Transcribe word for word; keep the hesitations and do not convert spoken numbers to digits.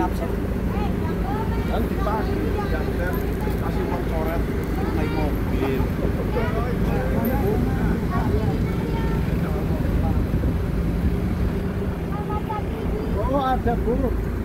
absen. Dan dipasang jangan kasih uang coret naik mobil. Oh ada buruk.